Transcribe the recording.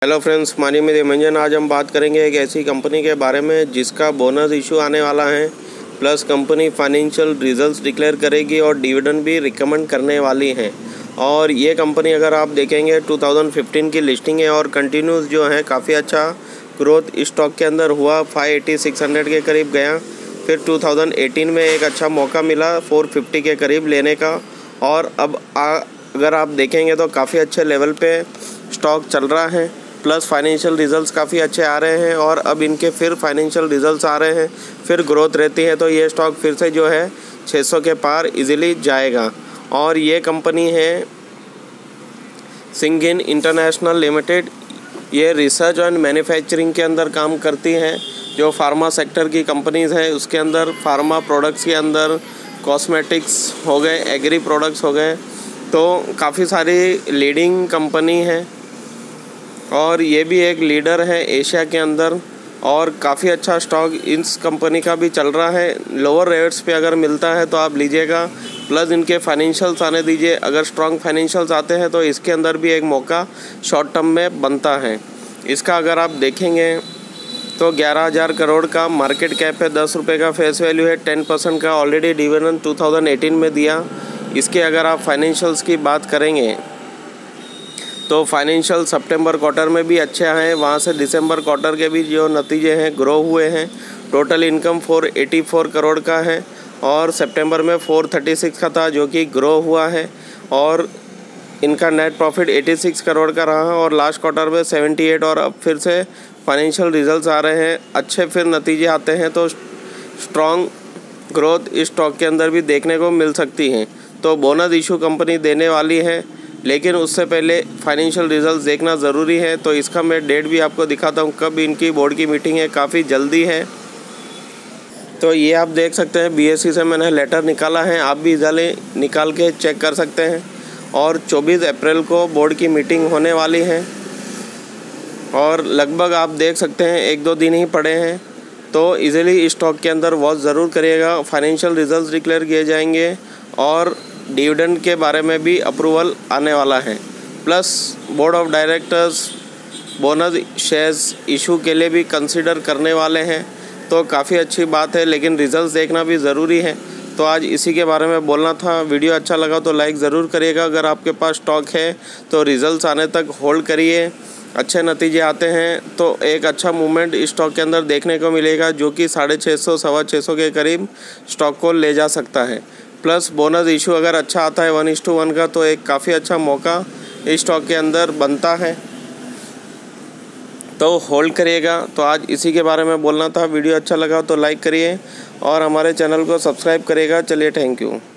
Hello friends, मानी मेरे मंजन। आज हम बात करेंगे एक ऐसी कंपनी के बारे में जिसका बोनस इशू आने वाला है, plus company financial results declare करेगी और डिविडेंड भी रिकमेंड करने वाली है। और ये कंपनी अगर आप देखेंगे 2015 की लिस्टिंग है और कंटिन्यूस जो है काफ़ी अच्छा ग्रोथ स्टॉक के अंदर हुआ। 580-600 के करीब गया। फिर 2018 में एक अच्छा मौका मिला 450 के करीब लेने का, और अब अगर आप देखेंगे तो काफ़ी अच्छे लेवल पे स्टॉक चल रहा है। प्लस फाइनेंशियल रिजल्ट्स काफ़ी अच्छे आ रहे हैं और अब इनके फिर फाइनेंशियल रिजल्ट्स आ रहे हैं, फिर ग्रोथ रहती है तो ये स्टॉक फिर से जो है 600 के पार इजीली जाएगा। और ये कंपनी है सिंगिन इंटरनेशनल लिमिटेड। ये रिसर्च एंड मैन्युफैक्चरिंग के अंदर काम करती हैं। जो फार्मा सेक्टर की कंपनीज़ हैं उसके अंदर फार्मा प्रोडक्ट्स के अंदर कॉस्मेटिक्स हो गए, एग्री प्रोडक्ट्स हो गए, तो काफ़ी सारी लीडिंग कंपनी है और ये भी एक लीडर है एशिया के अंदर। और काफ़ी अच्छा स्टॉक इस कंपनी का भी चल रहा है। लोअर रेट्स पे अगर मिलता है तो आप लीजिएगा, प्लस इनके फाइनेंशियल्स आने दीजिए। अगर स्ट्रॉन्ग फाइनेंशियल्स आते हैं तो इसके अंदर भी एक मौका शॉर्ट टर्म में बनता है। इसका अगर आप देखेंगे तो 11,000 करोड़ का मार्केट कैप है, 10 रुपये का फेस वैल्यू है, 10% का ऑलरेडी डिविडेंड 2018 में दिया। इसके अगर आप फाइनेंशियल्स की बात करेंगे तो फाइनेंशियल सितंबर क्वार्टर में भी अच्छे हैं, वहाँ से दिसंबर क्वार्टर के भी जो नतीजे हैं ग्रो हुए हैं। टोटल इनकम 484 करोड़ का है और सितंबर में 436 का था जो कि ग्रो हुआ है। और इनका नेट प्रॉफिट 86 करोड़ का रहा और लास्ट क्वार्टर में 78। और अब फिर से फाइनेंशियल रिजल्ट्स आ रहे हैं, अच्छे फिर नतीजे आते हैं तो स्ट्रॉन्ग ग्रोथ इस स्टॉक के अंदर भी देखने को मिल सकती है। तो बोनस इशू कंपनी देने वाली है, लेकिन उससे पहले फाइनेंशियल रिजल्ट्स देखना ज़रूरी है। तो इसका मैं डेट भी आपको दिखाता हूँ कब इनकी बोर्ड की मीटिंग है, काफ़ी जल्दी है। तो ये आप देख सकते हैं BSE से मैंने लेटर निकाला है, आप भी इजाले निकाल के चेक कर सकते हैं। और 24 अप्रैल को बोर्ड की मीटिंग होने वाली है और लगभग आप देख सकते हैं 1-2 दिन ही पड़े हैं। तो इजीली स्टॉक के अंदर वॉच ज़रूर करिएगा। फाइनेंशियल रिजल्ट्स डिक्लेयर किए जाएंगे और डिविडेंड के बारे में भी अप्रूवल आने वाला है। Plus board of directors bonus shares issue के लिए भी कंसीडर करने वाले हैं, तो काफ़ी अच्छी बात है, लेकिन रिजल्ट्स देखना भी ज़रूरी है। तो आज इसी के बारे में बोलना था। वीडियो अच्छा लगा तो लाइक ज़रूर करिएगा। अगर आपके पास स्टॉक है तो रिजल्ट्स आने तक होल्ड करिए। अच्छे नतीजे आते हैं तो एक अच्छा मूवमेंट इस स्टॉक के अंदर देखने को मिलेगा, जो कि 650 625 के करीब स्टॉक को ले जा सकता है। प्लस बोनस इशू अगर अच्छा आता है 1:1 का, तो एक काफ़ी अच्छा मौका इस स्टॉक के अंदर बनता है, तो होल्ड करिएगा। तो आज इसी के बारे में बोलना था। वीडियो अच्छा लगा तो लाइक करिए और हमारे चैनल को सब्सक्राइब करिएगा। चलिए, थैंक यू।